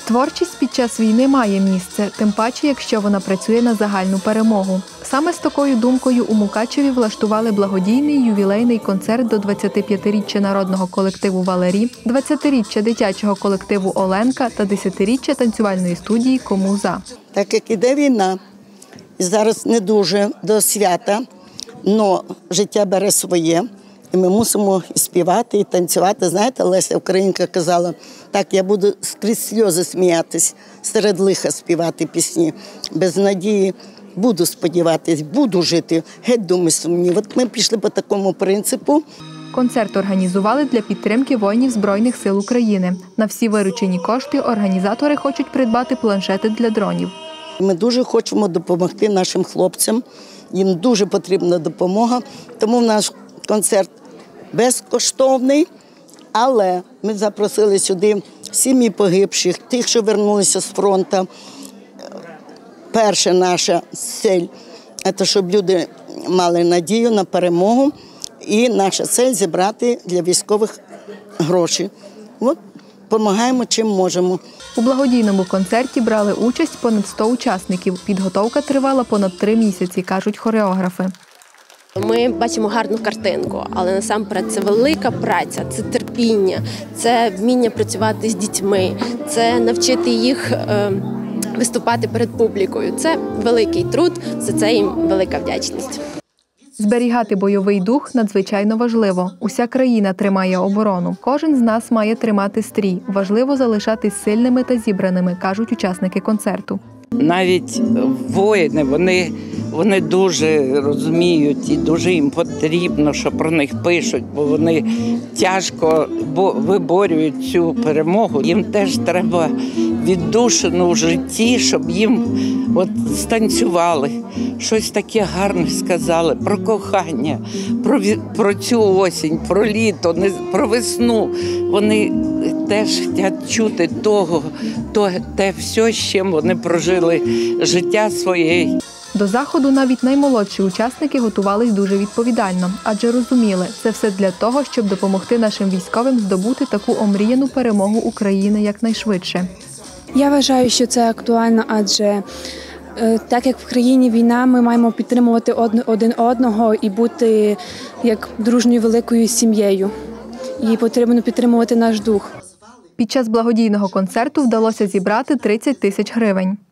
Творчість під час війни має місце, тим паче, якщо вона працює на загальну перемогу. Саме з такою думкою у Мукачеві влаштували благодійний ювілейний концерт до 25-річчя народного колективу «Валері», 20-річчя дитячого колективу «Оленка» та 10-річчя танцювальної студії «Кому за». Так як іде війна, і зараз не дуже до свята, але життя бере своє. І ми мусимо і співати, і танцювати. Знаєте, Леся Українка казала, так, я буду скрізь сльози сміятись, серед лиха співати пісні. Без надії буду сподіватись, буду жити, геть думи сумні. От ми пішли по такому принципу. Концерт організували для підтримки воїнів Збройних сил України. На всі виручені кошти організатори хочуть придбати планшети для дронів. Ми дуже хочемо допомогти нашим хлопцям, їм дуже потрібна допомога, тому наш концерт безкоштовний, але ми запросили сюди сім'ї погибших, тих, що повернулися з фронту. Перша наша ціль – це щоб люди мали надію на перемогу, і наша ціль – зібрати для військових гроші. От, допомагаємо, чим можемо. У благодійному концерті брали участь понад 100 учасників. Підготовка тривала понад 3 місяці, кажуть хореографи. Ми бачимо гарну картинку, але насамперед це велика праця, це терпіння, це вміння працювати з дітьми, це навчити їх виступати перед публікою. Це великий труд, за це їм велика вдячність. Зберігати бойовий дух надзвичайно важливо. Уся країна тримає оборону. Кожен з нас має тримати стрій. Важливо залишатись сильними та зібраними, кажуть учасники концерту. Навіть воїни, вони дуже розуміють і дуже їм потрібно, що про них пишуть, бо вони тяжко виборюють цю перемогу. Їм теж треба віддушину в житті, щоб їм станцювали, щось таке гарне сказали про кохання, про цю осінь, про літо, про весну. Вони теж хочуть чути те все, з чим вони прожили життя своє. До заходу навіть наймолодші учасники готувались дуже відповідально, адже розуміли, це все для того, щоб допомогти нашим військовим здобути таку омріяну перемогу України якнайшвидше. Я вважаю, що це актуально, адже так як в країні війна, ми маємо підтримувати один одного і бути як дружньою великою сім'єю. І потрібно підтримувати наш дух. Під час благодійного концерту вдалося зібрати 30 тисяч гривень.